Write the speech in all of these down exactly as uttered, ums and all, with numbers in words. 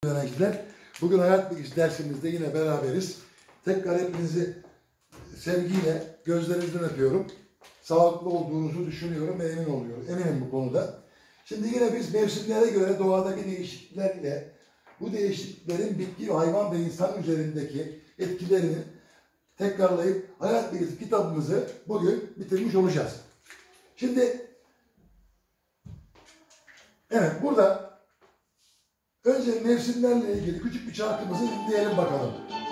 öğrenciler. Bugün hayat bilgisi dersimizde yine beraberiz. Tekrar hepinizi sevgiyle gözlerinizden öpüyorum. Sağlıklı olduğunuzu düşünüyorum ve emin oluyorum. Eminim bu konuda. Şimdi yine biz mevsimlere göre doğadaki değişikliklerle bu değişikliklerin bitki, hayvan ve insan üzerindeki etkilerini tekrarlayıp hayat bilgisi kitabımızı bugün bitirmiş olacağız. Şimdi evet, burada önce mevsimlerle ilgili küçük bir şarkımızı dinleyelim bakalım.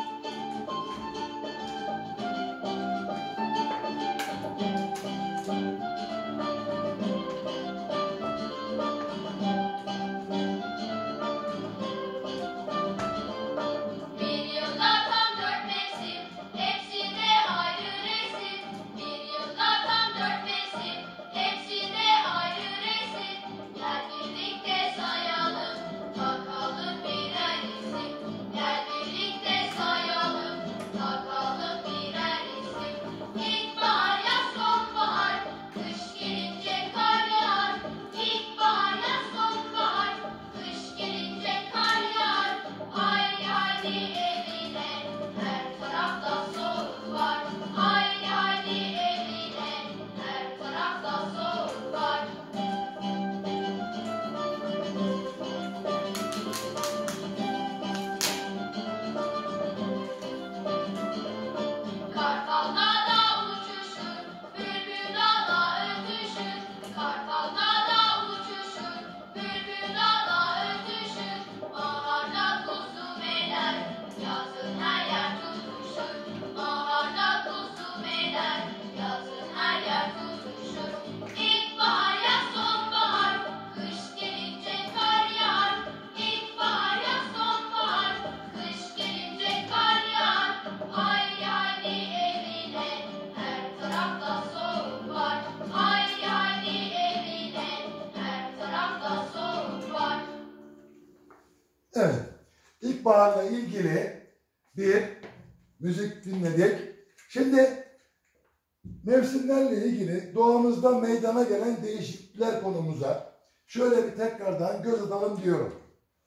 Evet, ilkbaharla ilgili bir müzik dinledik. Şimdi mevsimlerle ilgili doğamızda meydana gelen değişiklikler konumuza şöyle bir tekrardan göz atalım diyorum.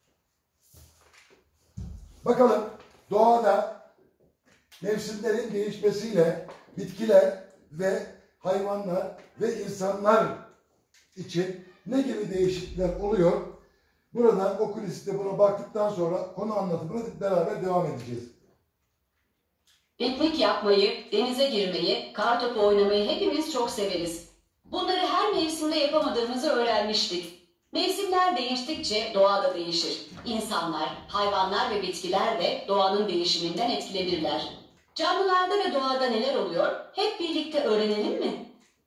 Bakalım doğada mevsimlerin değişmesiyle bitkiler ve hayvanlar ve insanlar için ne gibi değişiklikler oluyor? Buradan okuliste buna baktıktan sonra konu anlatımına beraber devam edeceğiz. Piknik yapmayı, denize girmeyi, kartopu oynamayı hepimiz çok severiz. Bunları her mevsimde yapamadığımızı öğrenmiştik. Mevsimler değiştikçe doğa da değişir. İnsanlar, hayvanlar ve bitkiler de doğanın değişiminden etkilenirler. Canlılarda ve doğada neler oluyor? Hep birlikte öğrenelim mi?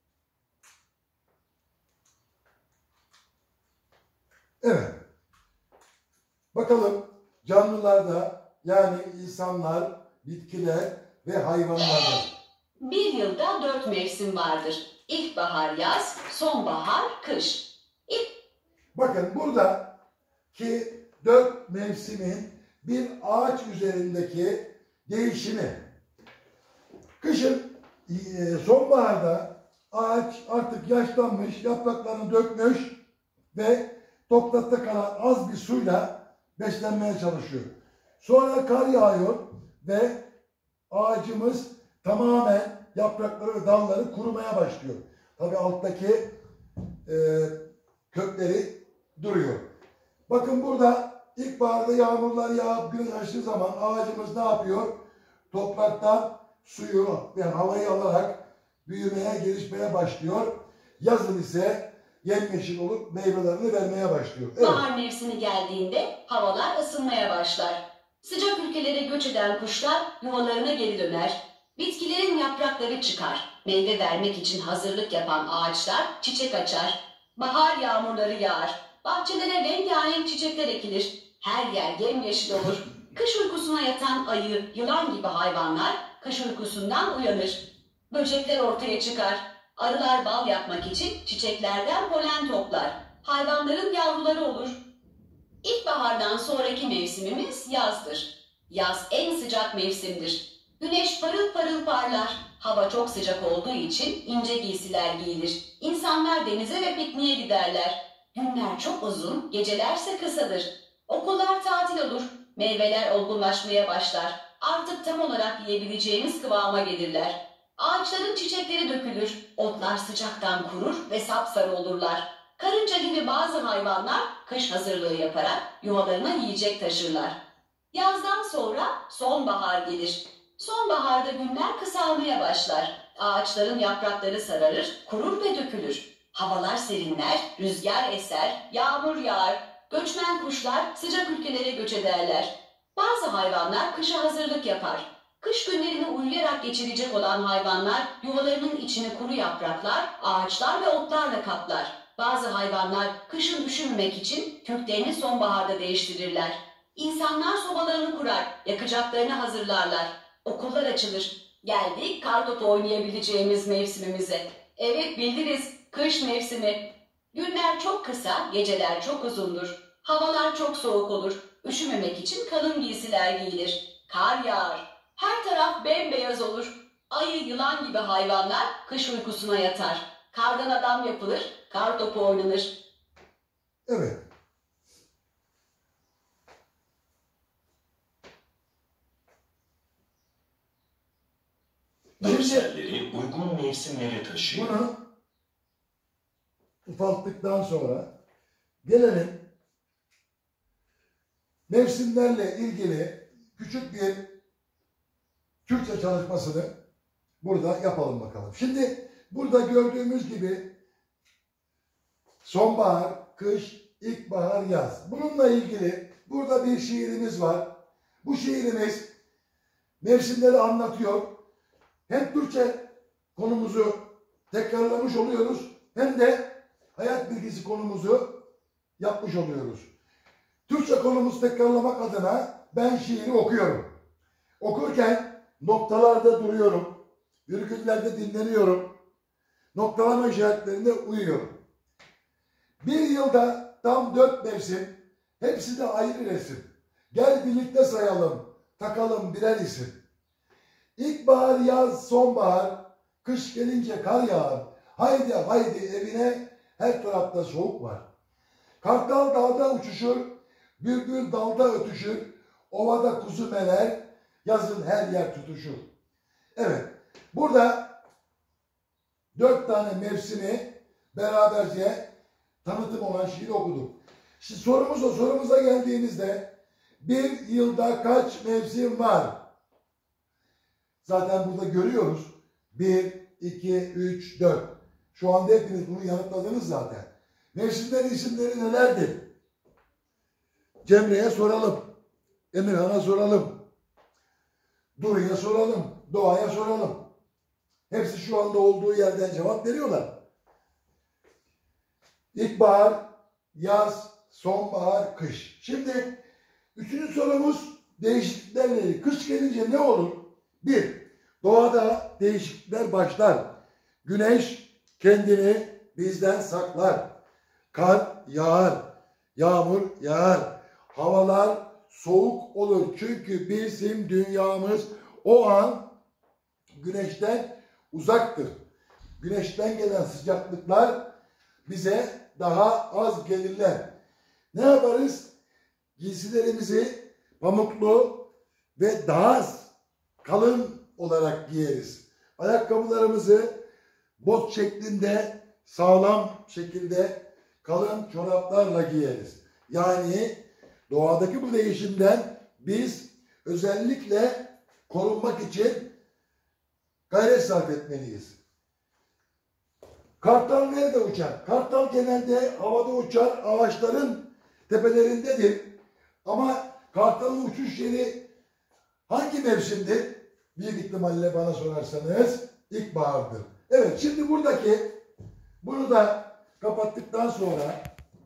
Evet. Bakalım canlılarda, yani insanlar, bitkiler ve hayvanlarda. Bir yılda dört mevsim vardır. İlkbahar, yaz, sonbahar, kış. İlk... Bakın buradaki dört mevsimin bir ağaç üzerindeki değişimi. Kışın, sonbaharda ağaç artık yaşlanmış, yapraklarını dökmüş ve toprakta kalan az bir suyla beslenmeye çalışıyor. Sonra kar yağıyor ve ağacımız tamamen yaprakları ve dalları kurumaya başlıyor. Tabii alttaki e, kökleri duruyor. Bakın burada ilkbaharda yağmurlar yağıp güneş açtığı zaman ağacımız ne yapıyor? Topraktan suyu ve havayı alarak büyümeye, gelişmeye başlıyor. Yazın ise yemyeşil olup meyvelerini vermeye başlıyor. Evet. Bahar mevsimi geldiğinde havalar ısınmaya başlar. Sıcak ülkelere göç eden kuşlar yuvalarına geri döner. Bitkilerin yaprakları çıkar. Meyve vermek için hazırlık yapan ağaçlar çiçek açar. Bahar yağmurları yağar. Bahçelere rengarenk çiçekler ekilir. Her yer yemyeşil olur. Kış uykusuna yatan ayı, yılan gibi hayvanlar kış uykusundan uyanır. Böcekler ortaya çıkar. Arılar bal yapmak için çiçeklerden polen toplar. Hayvanların yavruları olur. İlkbahardan sonraki mevsimimiz yazdır. Yaz en sıcak mevsimdir. Güneş parıl parıl parlar. Hava çok sıcak olduğu için ince giysiler giyilir. İnsanlar denize ve pikniğe giderler. Günler çok uzun, gecelerse kısadır. Okullar tatil olur, meyveler olgunlaşmaya başlar. Artık tam olarak yiyebileceğimiz kıvama gelirler. Ağaçların çiçekleri dökülür, otlar sıcaktan kurur ve sapsarı olurlar. Karınca gibi bazı hayvanlar kış hazırlığı yaparak yuvalarına yiyecek taşırlar. Yazdan sonra sonbahar gelir. Sonbaharda günler kısalmaya başlar. Ağaçların yaprakları sararır, kurur ve dökülür. Havalar serinler, rüzgar eser, yağmur yağar. Göçmen kuşlar sıcak ülkelere göç ederler. Bazı hayvanlar kışa hazırlık yapar. Kış günlerini uyuyarak geçirecek olan hayvanlar yuvalarının içini kuru yapraklar, ağaçlar ve otlarla kaplar. Bazı hayvanlar kışın üşümemek için köklerini sonbaharda değiştirirler. İnsanlar sobalarını kurar, yakacaklarını hazırlarlar. Okullar açılır. Geldik kartopu oynayabileceğimiz mevsimimize. Evet bildiniz, kış mevsimi. Günler çok kısa, geceler çok uzundur. Havalar çok soğuk olur. Üşümemek için kalın giysiler giyilir. Kar yağar. Her taraf bembeyaz olur. Ayı, yılan gibi hayvanlar kış uykusuna yatar. Kardan adam yapılır, kar topu oynanır. Evet. Görselleri uygun mevsimlere taşıyor. Bunu ufalttıktan sonra gelelim mevsimlerle ilgili küçük bir Türkçe çalışmasını burada yapalım bakalım. Şimdi burada gördüğümüz gibi sonbahar, kış, ilkbahar, yaz. Bununla ilgili burada bir şiirimiz var. Bu şiirimiz mevsimleri anlatıyor. Hem Türkçe konumuzu tekrarlamış oluyoruz hem de hayat bilgisi konumuzu yapmış oluyoruz. Türkçe konumuzu tekrarlamak adına ben şiiri okuyorum. Okurken noktalarda duruyorum, virgüllerde dinleniyorum, noktalama işaretlerinde uyuyorum. Bir yılda tam dört mevsim, hepsi de ayrı resim. Gel birlikte sayalım, takalım birer isim. İlkbahar, yaz, sonbahar, kış gelince kar yağar. Haydi haydi evine, her tarafta soğuk var. Kartal dağda uçuşur, bülbül dalda ötüşür, ovada kuzu meler, yazın her yer tutuşur. Evet, burada dört tane mevsimi beraberce tanıtım olan şiiri okuduk. Şimdi sorumuz o, sorumuza geldiğimizde bir yılda kaç mevsim var? Zaten burada görüyoruz. bir, iki, üç, dört. Şu anda hepiniz bunu yanıtladınız zaten. Mevsimlerin isimleri nelerdir? Cemre'ye soralım. Emirhan'a soralım. Duru'ya soralım. Doğa'ya soralım. Hepsi şu anda olduğu yerden cevap veriyorlar. İlkbahar, yaz, sonbahar, kış. Şimdi üçüncü sorumuz değişikliklerle ilgili. Kış gelince ne olur? Bir, doğada değişiklikler başlar. Güneş kendini bizden saklar. Kar yağar, yağmur yağar. Havalar soğuk olur. Çünkü bizim dünyamız o an güneşten uzaktır. Güneşten gelen sıcaklıklar bize daha az gelirler. Ne yaparız? Giysilerimizi pamuklu ve daha az kalın olarak giyeriz. Ayakkabılarımızı bot şeklinde, sağlam şekilde kalın çoraplarla giyeriz. Yani doğadaki bu değişimden biz özellikle korunmak için gayret sarf etmeliyiz. Kartal nerede uçar? Kartal genelde havada uçar, ağaçların tepelerindedir. Ama kartalın uçuş yeri hangi mevsimdir? Büyük ihtimalle bana sorarsanız ilkbahardır. Evet, şimdi buradaki bunu da kapattıktan sonra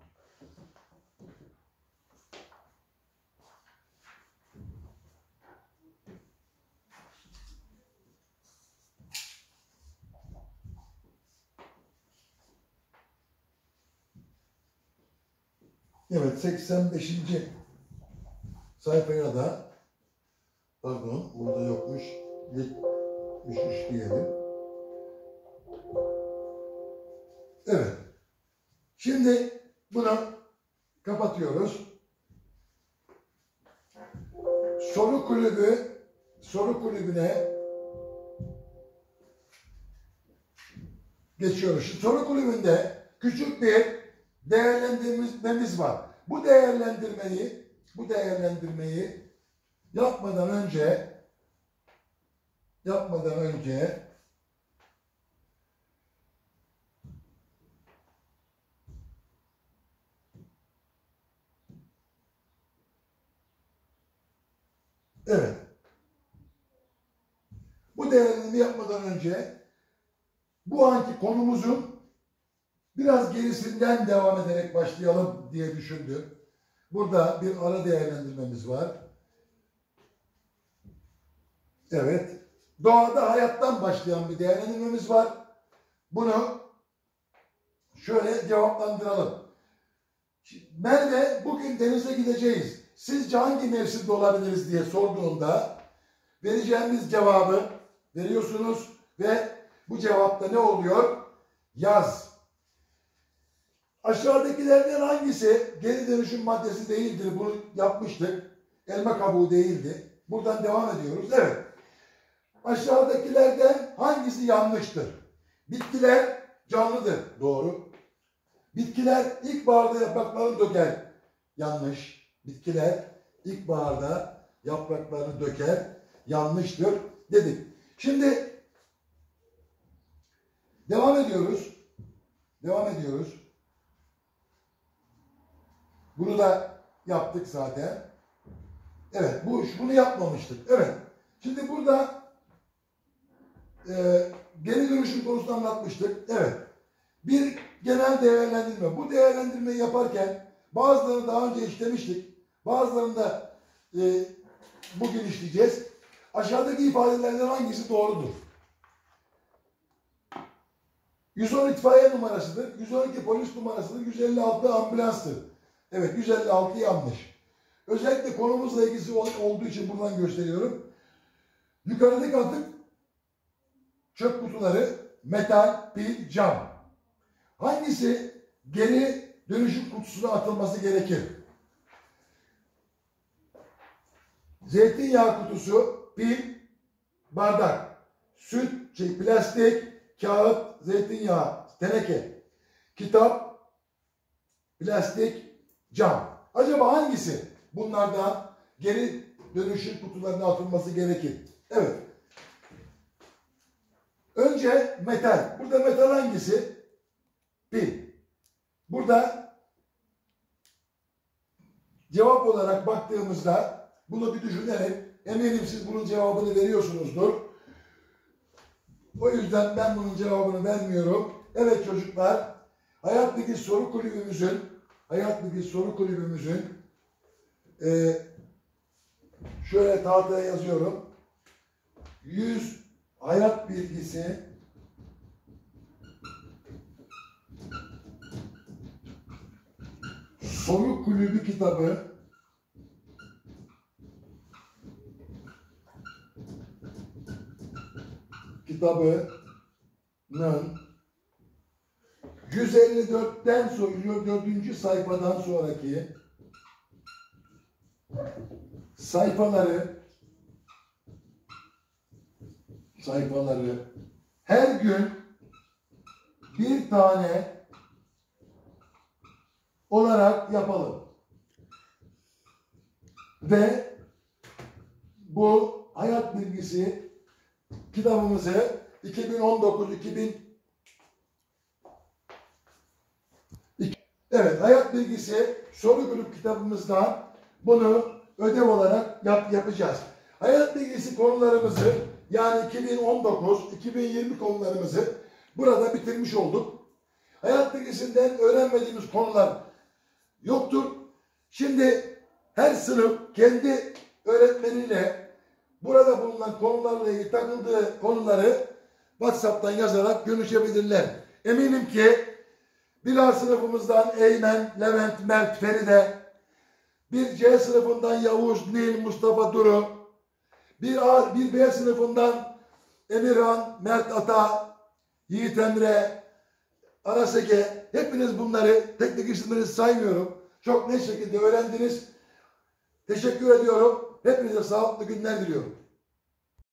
evet seksen beşinci sayfaya da pardon burada yokmuş yetmiş üç diyelim. Evet. Şimdi bunu kapatıyoruz. soru kulübü soru kulübüne geçiyoruz. Şimdi soru kulübünde küçük bir değerlendirmemiz var. Bu değerlendirmeyi bu değerlendirmeyi yapmadan önce yapmadan önce evet. Bu değerlendirmeyi yapmadan önce bu anki konumuzun biraz gerisinden devam ederek başlayalım diye düşündüm. Burada bir ara değerlendirmemiz var. Evet. Doğada hayattan başlayan bir değerlendirmemiz var. Bunu şöyle cevaplandıralım. Merve, bugün denize gideceğiz. Sizce hangi mevsimde olabiliriz diye sorduğunda vereceğimiz cevabı veriyorsunuz ve bu cevapta ne oluyor? Yaz. Aşağıdakilerden hangisi geri dönüşüm maddesi değildir? Bunu yapmıştık. Elma kabuğu değildi. Buradan devam ediyoruz. Evet. Aşağıdakilerden hangisi yanlıştır? Bitkiler canlıdır. Doğru. Bitkiler ilkbaharda yapraklarını döker. Yanlış. Bitkiler ilkbaharda yapraklarını döker. Yanlıştır dedik. Şimdi devam ediyoruz. Devam ediyoruz. Bunu da yaptık zaten. Evet, bu bunu yapmamıştık. Evet. Şimdi burada e, geri dönüşüm konusunu anlatmıştık. Evet. Bir genel değerlendirme. Bu değerlendirmeyi yaparken bazılarını daha önce işlemiştik. Bazılarını da e, bugün işleyeceğiz. Aşağıdaki ifadelerden hangisi doğrudur? yüz on itfaiye numarasıdır. yüz on iki polis numarasıdır. yüz elli altı ambulanstır. Evet, yüz elli altı yanlış. Özellikle konumuzla ilgisi olduğu için buradan gösteriyorum. Yukarıdaki atık çöp kutuları metal, pil, cam. Hangisi geri dönüşüm kutusuna atılması gerekir? Zeytinyağı kutusu, pil, bardak, süt, şey, plastik, kağıt, zeytinyağı, teneke, kitap, plastik, cam. Acaba hangisi bunlardan geri dönüşüm kutularına atılması gerekir? Evet. Önce metal. Burada metal hangisi? Pil. Burada cevap olarak baktığımızda bunu bir düşünelim. Eminim siz bunun cevabını veriyorsunuzdur. O yüzden ben bunun cevabını vermiyorum. Evet çocuklar, Hayat Bilgi Soru Kulübümüzün Hayat Bilgi Soru Kulübümüzün e, şöyle tahtaya yazıyorum. yüz hayat bilgisi soru kulübü kitabı kitabının yüz elli dörtten sonra dördüncü sayfadan sonraki sayfaları sayfaları her gün bir tane olarak yapalım. Ve bu hayat bilgisi kitabımızı iki bin on dokuz iki bin Evet, hayat bilgisi soru grup kitabımızdan bunu ödev olarak yap, yapacağız. Hayat bilgisi konularımızı yani iki bin on dokuz iki bin yirmi konularımızı burada bitirmiş olduk. Hayat bilgisinden öğrenmediğimiz konular yoktur. Şimdi her sınıf kendi öğretmeniyle burada bulunan konularla ilgili takıldığı konuları WhatsApp'tan yazarak görüşebilirler. Eminim ki bir A sınıfımızdan Eymen, Levent, Mert, Feride, bir C sınıfından Yavuz, Nil, Mustafa, Duru, bir A, bir B sınıfından Emirhan, Mert Ata, Yiğit Emre, Araseke, hepiniz bunları tek tek isimleri saymıyorum. Çok net şekilde öğrendiniz. Teşekkür ediyorum. Hepinize sağlıklı günler diliyorum.